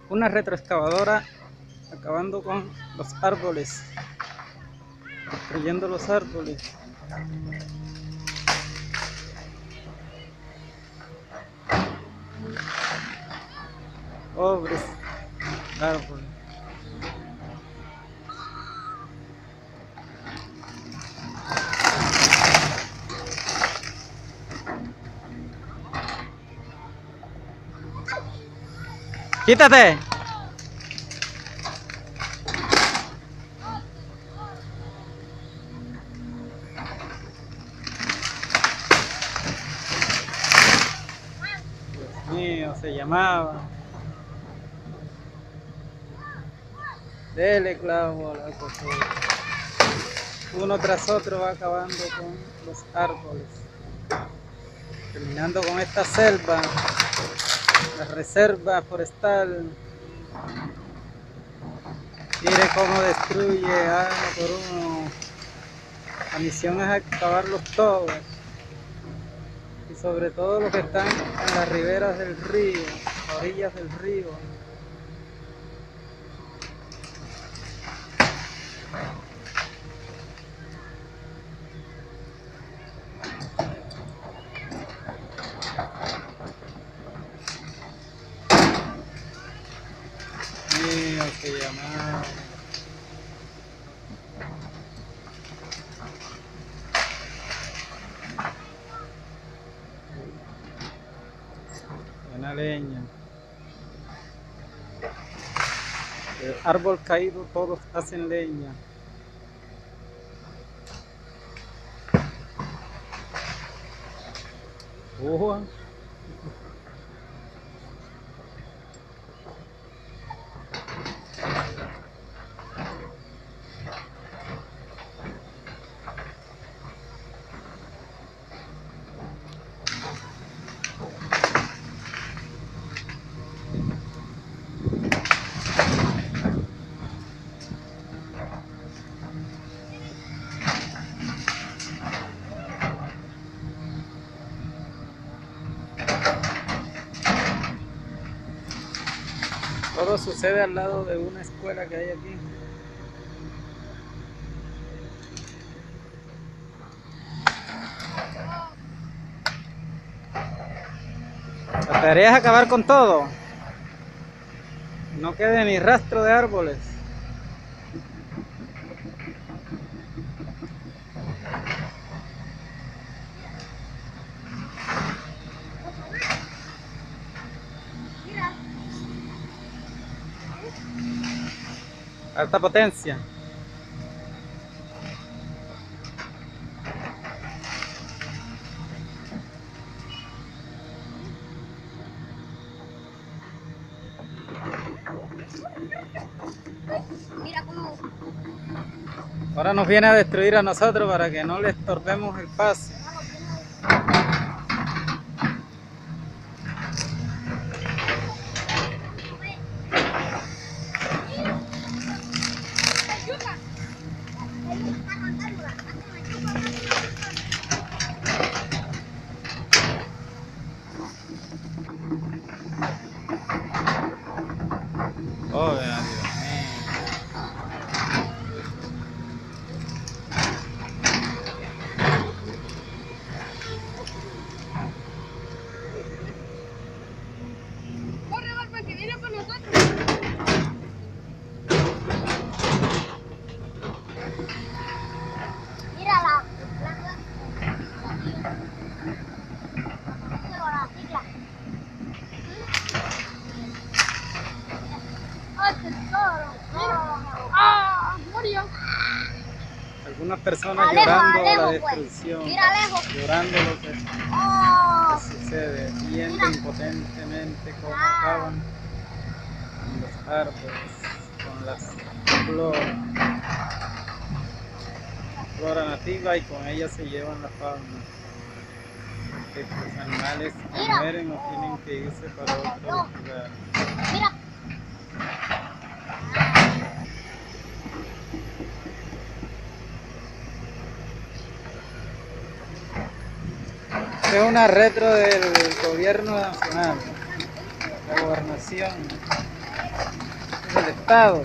Una retroexcavadora acabando con los árboles, destruyendo los árboles. Pobres árboles. ¡Quítate! Dios mío, se llamaba. Dele clavo a la costura. Uno tras otro va acabando con los árboles, terminando con esta selva, la reserva forestal. Mire cómo destruye uno por uno. La misión es acabarlos todos, y sobre todo los que están en las riberas del río, a orillas del río. Mío, se llamaba. Buena leña. El árbol caído, todos hacen leña. ¡Uah! Todo sucede al lado de una escuela que hay aquí. La tarea es acabar con todo. No quede ni rastro de árboles. Alta potencia. Ahora nos viene a destruir a nosotros para que no le estorbemos el paso. Oh, Dios mío. Corre, Barba, que viene con nosotros. Mira la cicla. ¡Ah! Murió. Algunas personas Alejo, llorando Alejo, la pues. destrucción, Mira, Alejo. llorando lo que ¡Oh! sucede, viendo Mira. impotentemente cómo acaban con los árboles, con las flora nativa, y con ella se llevan la fauna. Que los animales que Mira. mueren o tienen que irse para otro lugar. Mira. Es una retro del gobierno nacional, la gobernación. del estado.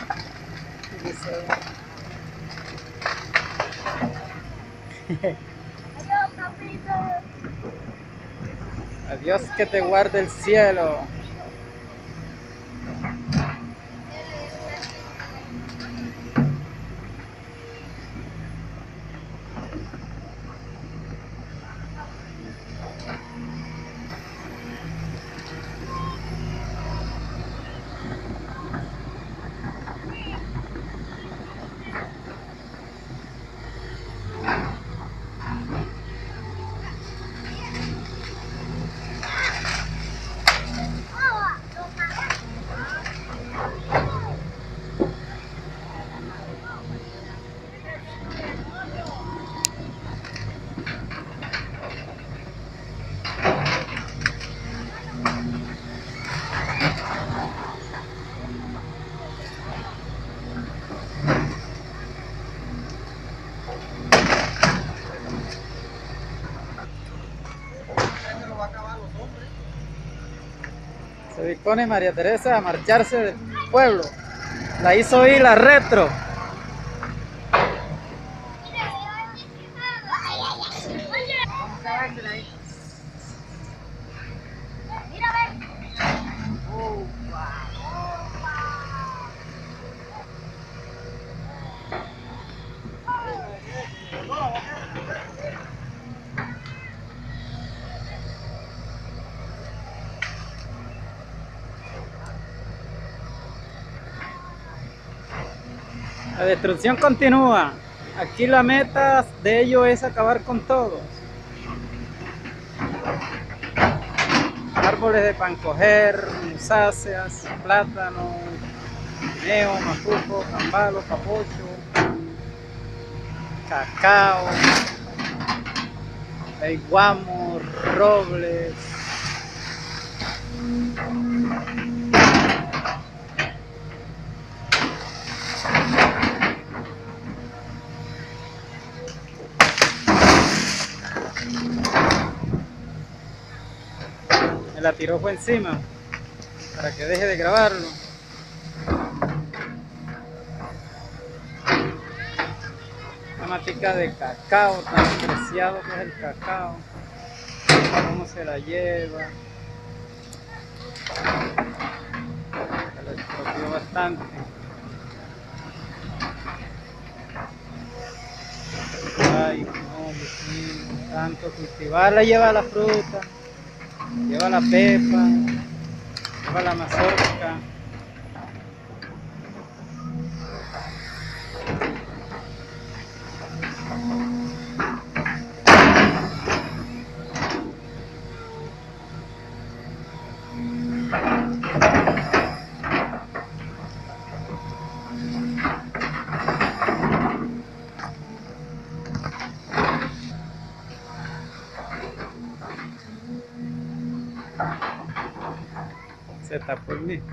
Adiós, papito. Adiós, que te guarde el cielo. Se dispone María Teresa a marcharse del pueblo. La hizo ir la retro. Mira, ven. La destrucción continúa. Aquí la meta de ello es acabar con todos. Árboles de pancoger, musáceas, plátano, guineo, macuco, cambalo, capocho, cacao, guamo, robles. Me la tiró fue encima para que deje de grabarlo. Una matica de cacao, tan preciado que es el cacao. Cómo se la lleva. Se lo estropeó bastante. Ay, no, Dios mío, tanto cultivarla lleva la fruta, lleva la pepa, lleva la mazorca. Se tapó el mismo.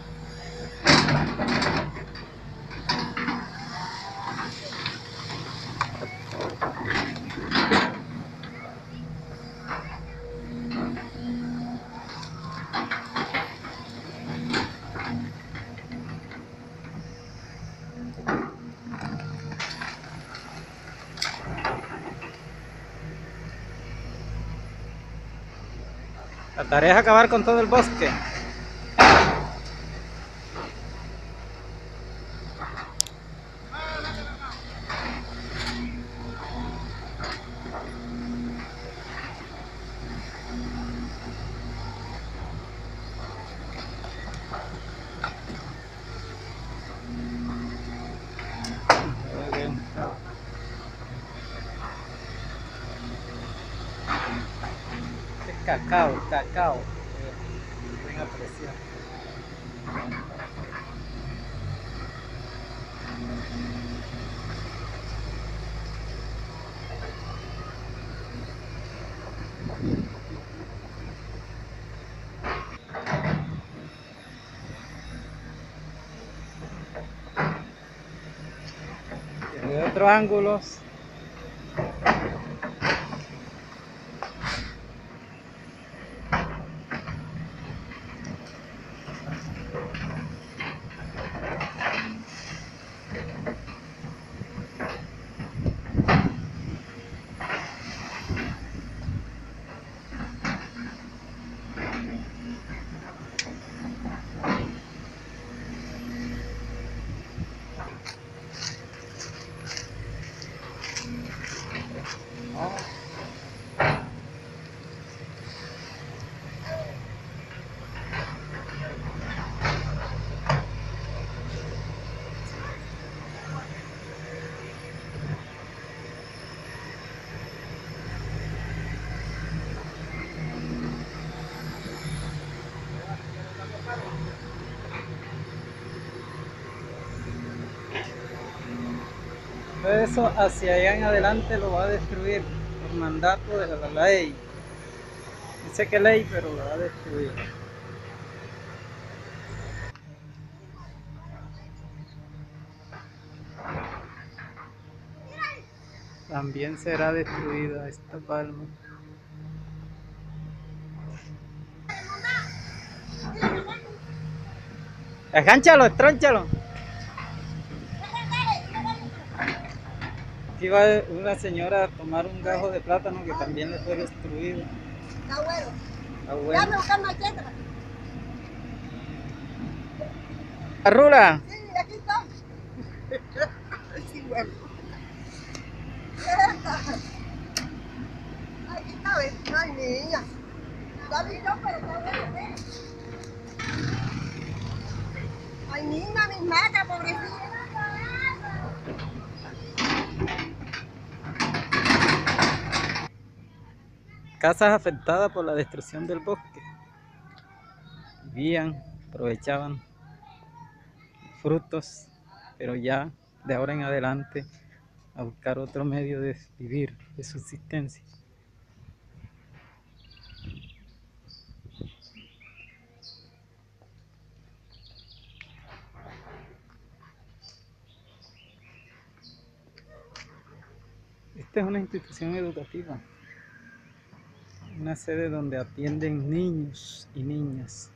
La tarea es acabar con todo el bosque. Es cacao, cacao. Buen apreciar. Desde otros ángulos. Entonces eso hacia allá en adelante lo va a destruir por mandato de la ley. No sé qué ley, pero lo va a destruir. También será destruida esta palma. Agánchalo, estrónchalo. Aquí va una señora a tomar un gajo de plátano que también le fue destruido. Está bueno. Está bueno. Déjame buscar machete. ¡Arrula! Sí, aquí está. Sí, bueno. Aquí está, ¿ves? Ay, niña. Está bien, pero está bueno, ¿eh? Ay, niña, mis matas, pobrecita. Casas afectadas por la destrucción del bosque. Vivían, aprovechaban frutos, pero ya de ahora en adelante a buscar otro medio de vivir, de subsistencia. Esta es una institución educativa, una sede donde atienden niños y niñas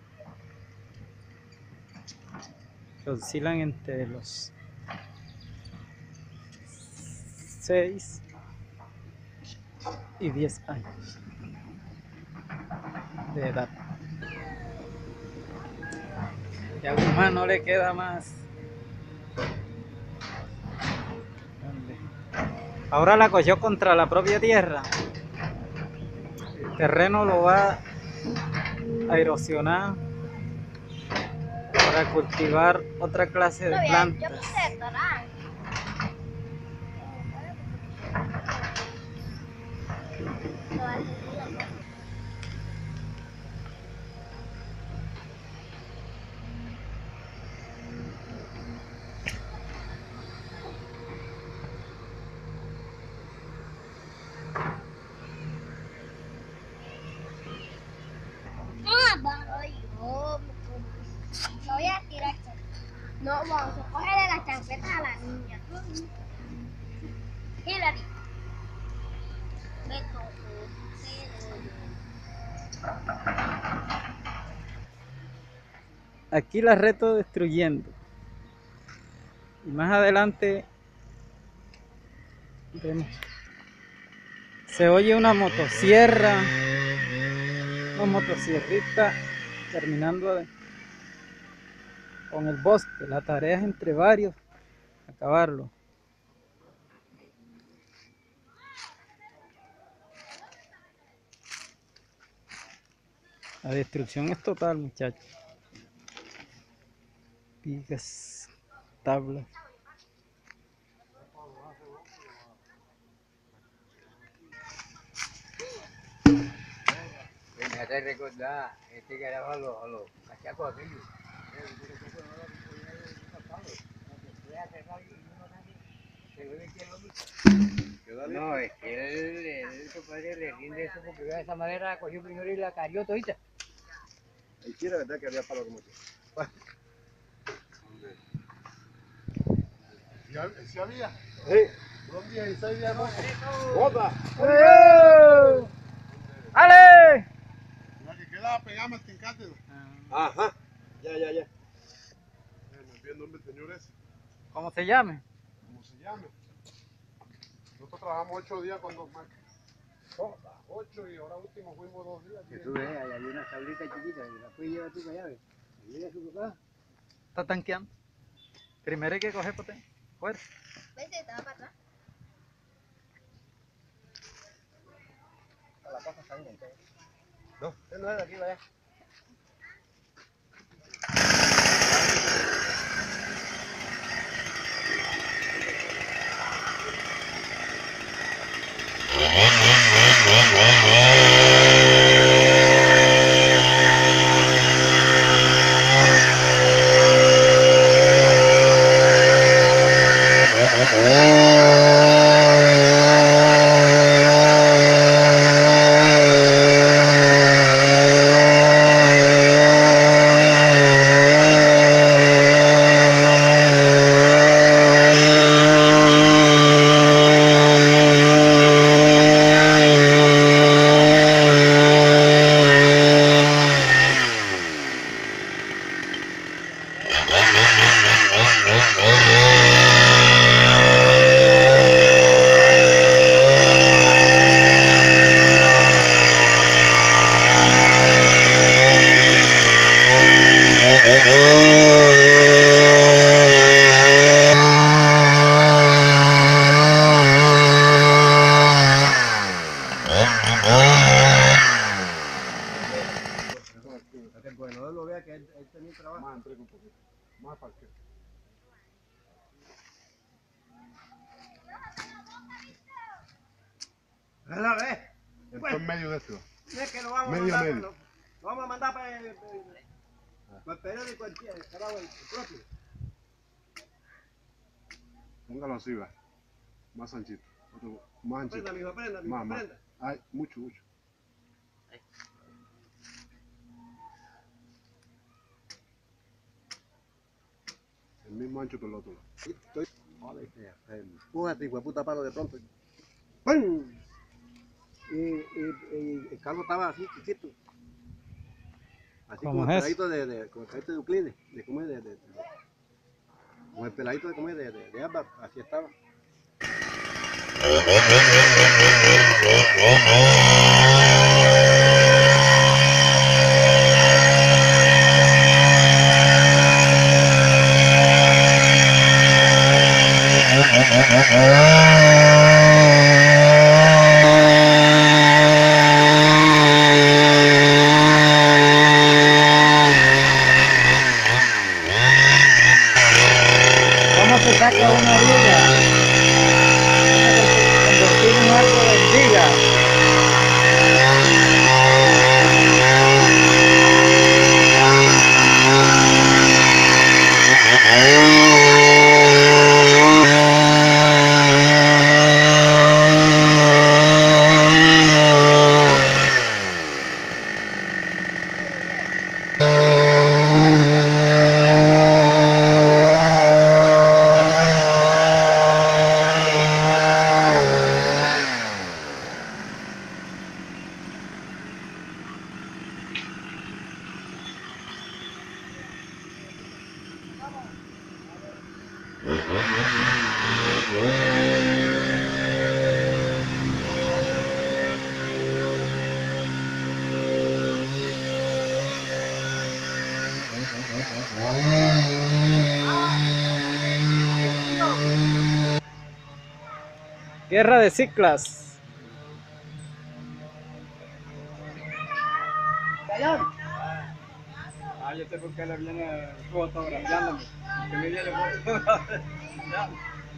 que oscilan entre los 6 y 10 años de edad. Y a Guzmán no le queda más. Ahora la cogió contra la propia tierra. El terreno lo va a erosionar para cultivar otra clase de plantas. Lo voy a tirar. No, vamos a cogerle las chancletas a la niña. Hilary. Beto. Aquí la reto destruyendo. Y más adelante vemos. Se oye una motosierra, una motosierrista terminando con el bosque. La tarea es entre varios acabarlo. La destrucción es total, muchachos. Vigas, tablas. Me hace recordar este que era a los cachacos aquellos. No, es que él compadre, le rinde eso porque vea esa madera, cogió primero y la carió todita. Ahí sí, la verdad que había palo como yo. ¿Sí había? Sí. Unos 16 días más. ¡Bota! ¡Ale! La que queda pegada al tincate. Ajá. Ya. Me envió el nombre del señor ese. ¿Cómo se llame? ¿Cómo se llama? Nosotros trabajamos 8 días con 2 marcas. 8 y ahora último fuimos 2 días. Que tú veas, hay una tablita chiquita, y la fui a llevar tú para allá, ¿ves? Y llega su papá. Está tanqueando. Primero hay que coger potente. Fuera. Vete, te va para atrás. La casa está bien entera. No, usted no es de aquí, vaya. ¡Oh! que él tenía trabajo. Más, entrega un poquito. Más para qué. A la vez. Esto en medio de esto. Es que lo vamos Medio, a mandar. medio. Lo vamos a mandar para el periódico el propio. Póngalo así, va. Más anchito. Más anchito. Aprenda, mijo, aprenda, mijo, Más, más. aprenda. Ay, mucho, mucho. El mismo ancho que el otro. Estoy. Joder, empújate, hijo de puta palo de pronto. ¡Pum! Y el carro estaba así, chiquito. Así ¿Cómo como el es? peladito como el peladito de Euclides, como el peladito de Álvaro, así estaba. ¿Cómo se saca una viga? Convertir un árbol en viga. Guerra de ciclas. Ah, yo sé por qué le viene fotografiándome. Que me viene fotografiando.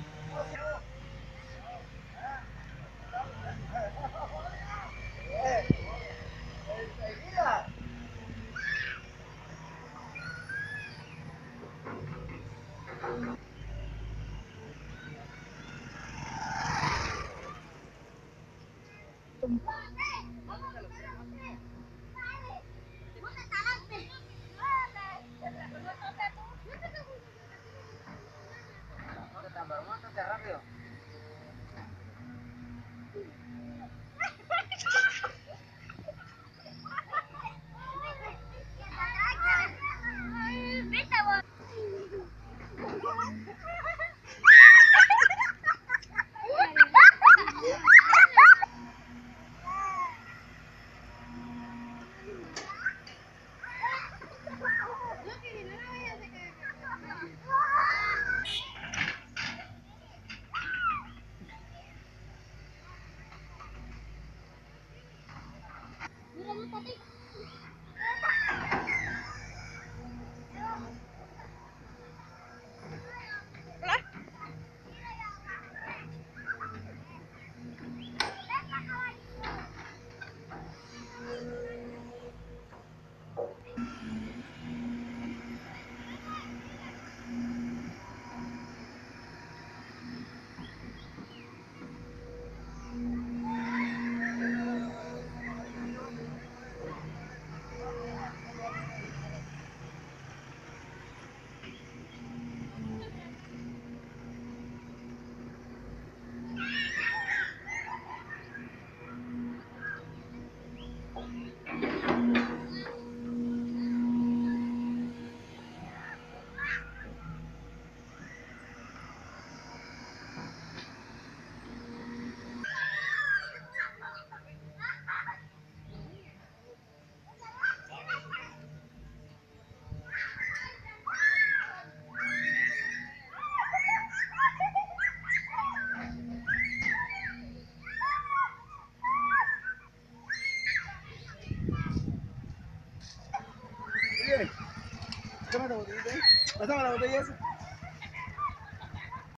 Rápido. Pásame la botella esa.